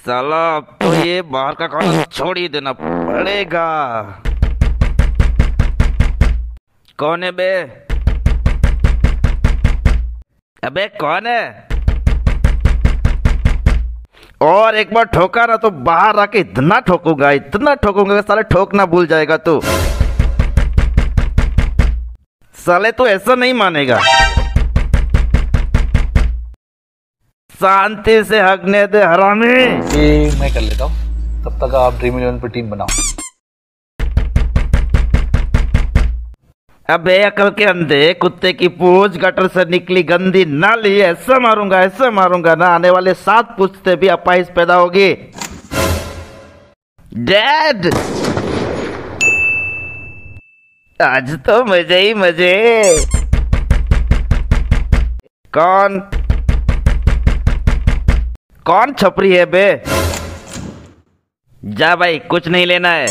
साला अब तो ये बाहर का खाना छोड़ ही देना पड़ेगा। कौन है बे? अबे कौन है? और एक बार ठोका ना तो बाहर आके इतना ठोकूंगा कि साले ठोकना भूल जाएगा तू। साले तो ऐसा नहीं मानेगा। शांति से हगने दे हरामी। ये मैं कर लेता हूँ, तब तक आप ड्रीम 11 पे टीम बनाओ। अबे अकल के अंधे, कुत्ते की पूंछ गटर से निकली गंदी नाली, ऐसा मारूंगा ना आने वाले 7 पूछते भी अपाइस पैदा होगी। डैड, आज तो मजे ही मजे। कौन छपरी है बे? जा भाई, कुछ नहीं लेना है।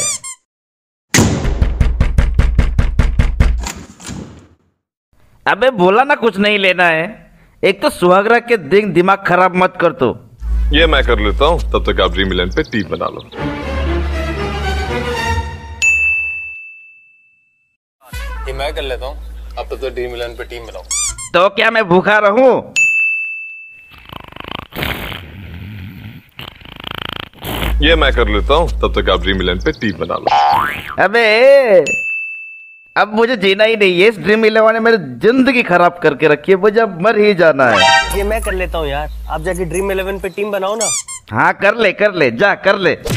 अबे बोला ना कुछ नहीं लेना है। एक तो सुहागरा के दिन दिमाग खराब मत कर तू। ये मैं कर लेता हूँ, तब तक आप ड्रीम 11 पे टीम बना लो। ये मैं कर लेता हूँ, अब तक ड्रीम 11 पे टीम बनाओ। तो क्या मैं भूखा रहूं? ये मैं कर लेता हूँ, तब तक आप ड्रीम 11 पे टीम बना लो। अबे अब मुझे जीना ही नहीं है। इस ड्रीम 11 ने मेरी जिंदगी खराब करके रखी है। मुझे अब मर ही जाना है। ये मैं कर लेता हूँ यार, आप जाके ड्रीम 11 पे टीम बनाओ ना। हाँ कर ले, जा कर ले।